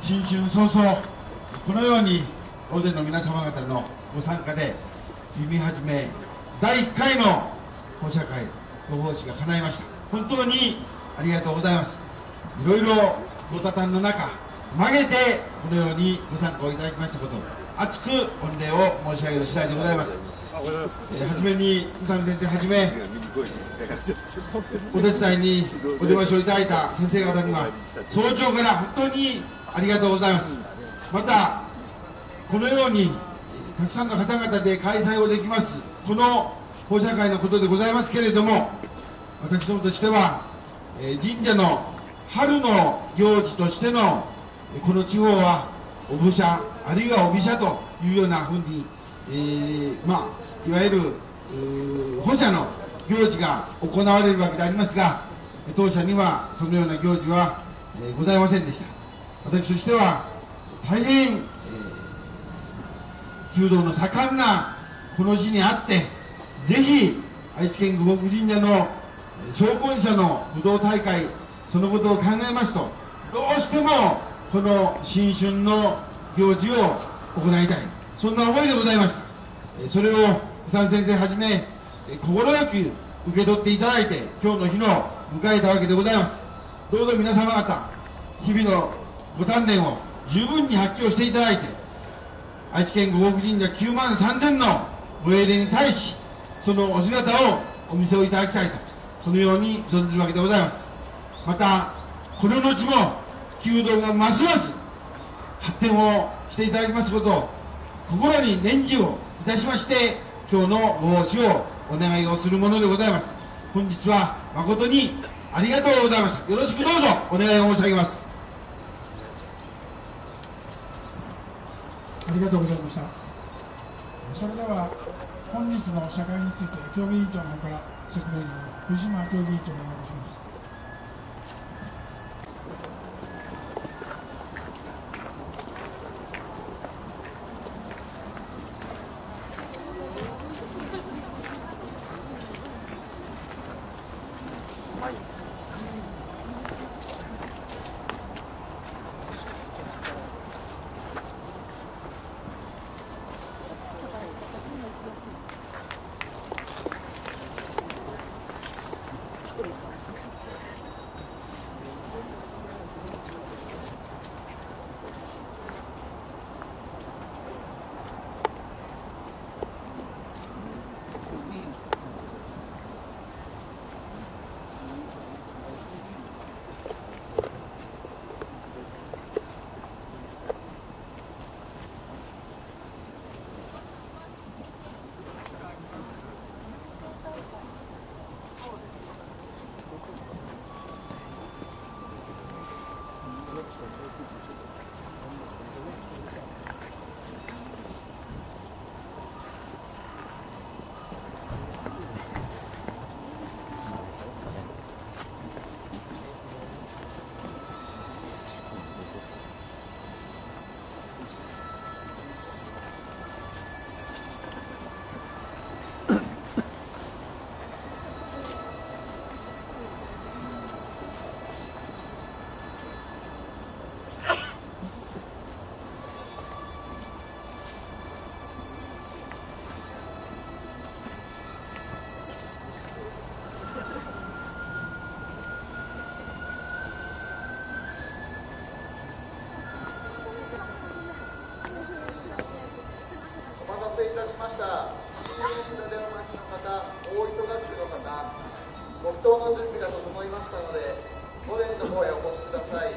新春早々、このように大勢の皆様方のご参加で、弓始め第1回の放射会ご奉仕が叶いました。本当にありがとうございます。いろいろご多端の中、曲げてこのようにご参加をいただきましたこと、厚く御礼を申し上げる次第でございます。はじめに宇佐美先生はじめ、お手伝いにお出ましをいただいた先生方には早朝から本当にありがとうございます。またこのようにたくさんの方々で開催をできますこの放射会のことでございますけれども、私どもとしては神社の春の行事としてのこの地方はお武者あるいはお美者というようなふうに、いわゆる放射の行事が行われるわけでありますが、当社にはそのような行事はございませんでした。私としては大変、弓道の盛んなこの地にあって、ぜひ愛知県護国神社の昇魂社の武道大会、そのことを考えますと、どうしてもこの新春の行事を行いたい、そんな思いでございました。それを宇佐美先生はじめ快く受け取っていただいて、今日の日を迎えたわけでございます。どうぞ皆様方、日々のご鍛錬を十分に発揮をしていただいて、愛知県護国神社9万3000のご英霊に対し、そのお姿をお見せをいただきたいと、そのように存じるわけでございます。またこの後も弓道がますます発展をしていただきますことを心に念じをいたしまして、今日のご奉仕をお願いをするものでございます。本日は誠にありがとうございました。よろしくどうぞお願いを申し上げます。 ありがとうございました。それでは本日の社会について協議委員長の方から説明を藤島協議委員長にお願いします。 お待たせいたしました。新宿でお待ちの方、大糸学区の方、ご祈祷の準備が整いましたので、御殿の方へお越しください。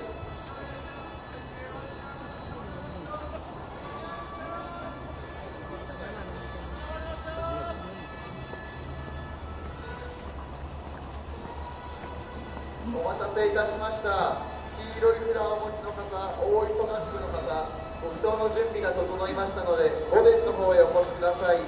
お待たせいたしました。黄色い札をお持ちの方、大磯学区の方、ご祈祷の準備が整いましたので、御殿の方へお越しください。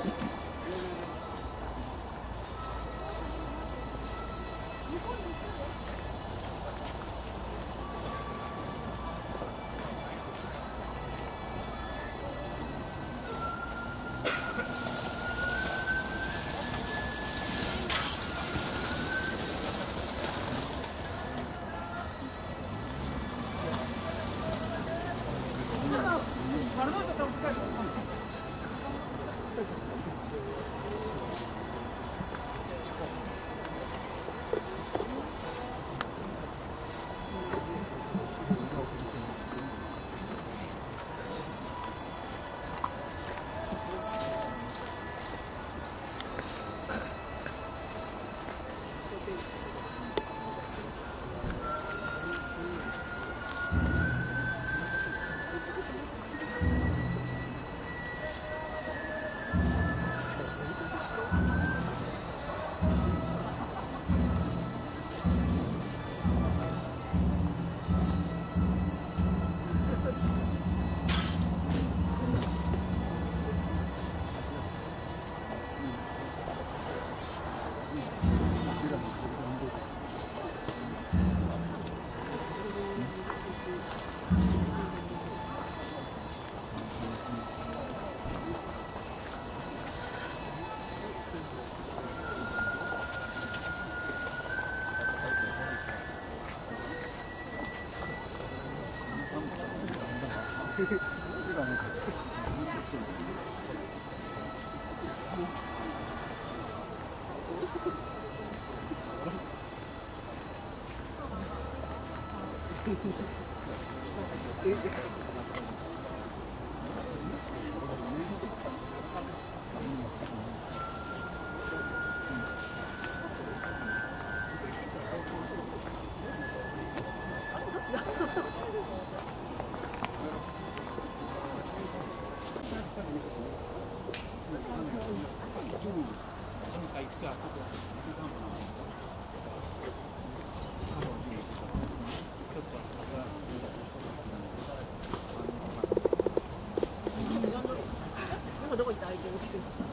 どこ行った相手に。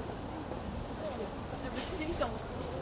別にいいかも。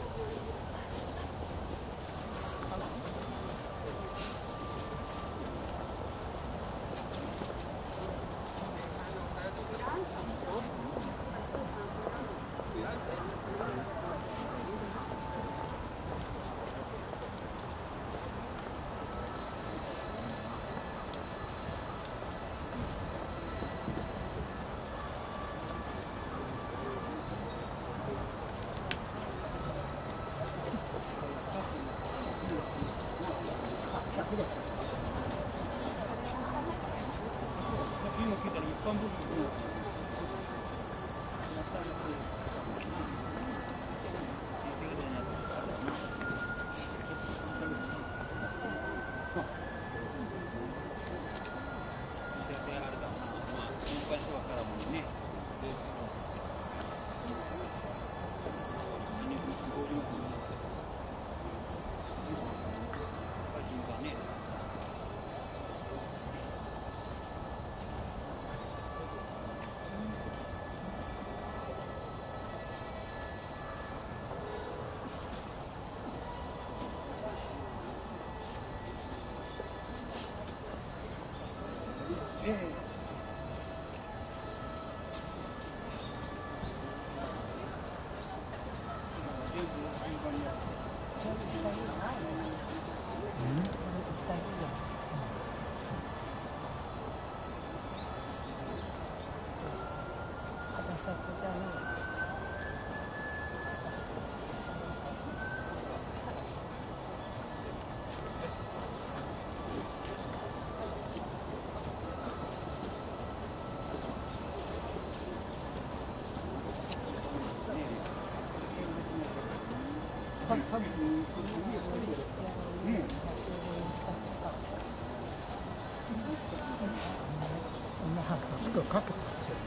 すぐかけたんですよ。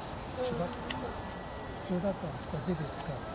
普通だったら出て使う。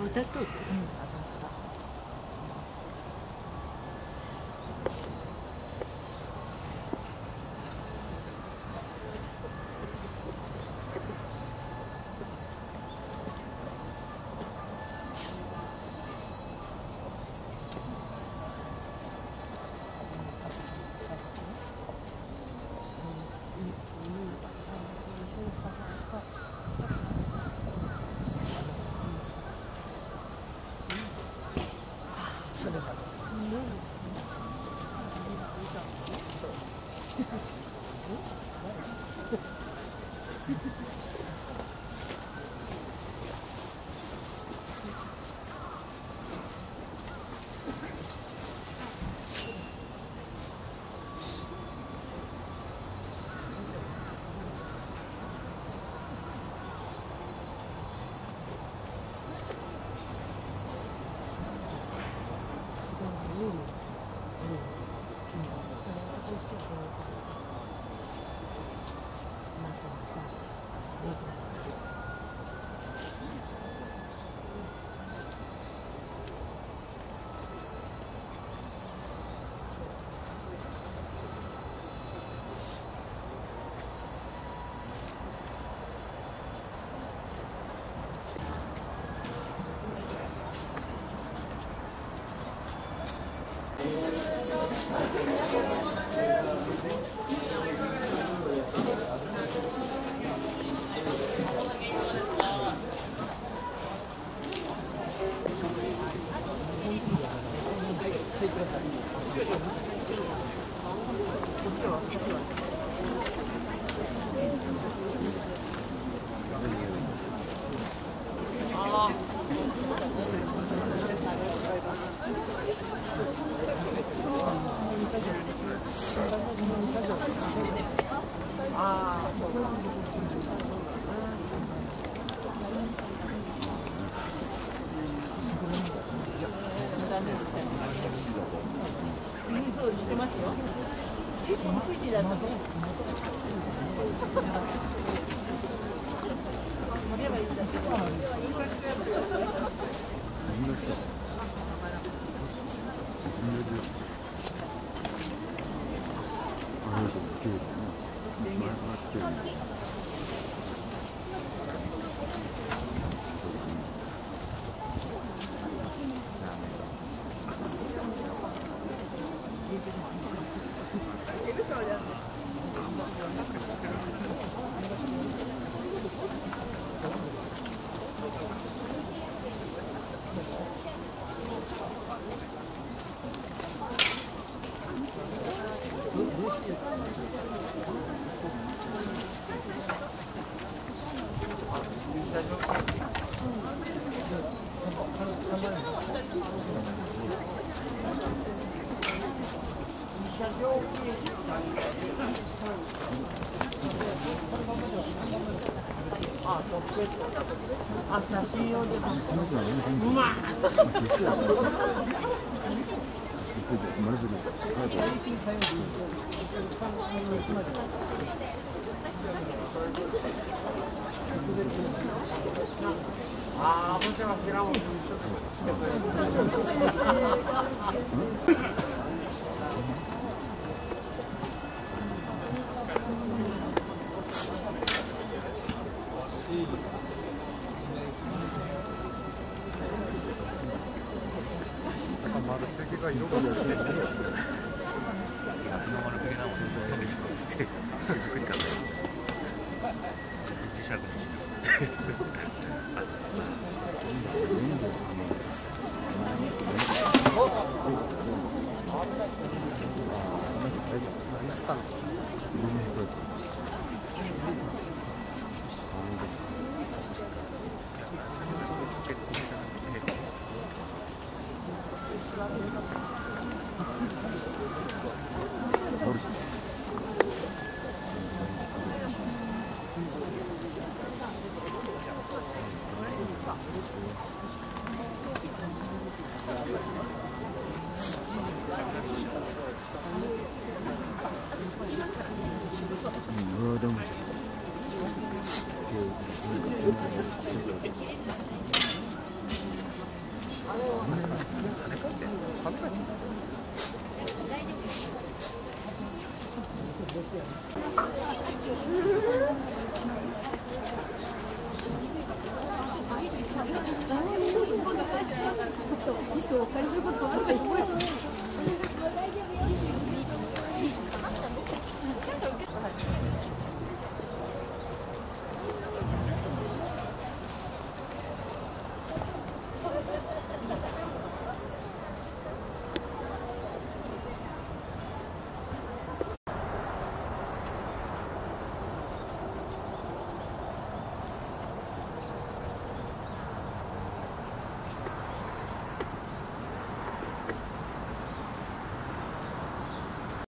歌っとる。そうしてますよ。9時だとね。盛ればいいんだけど。 どうも。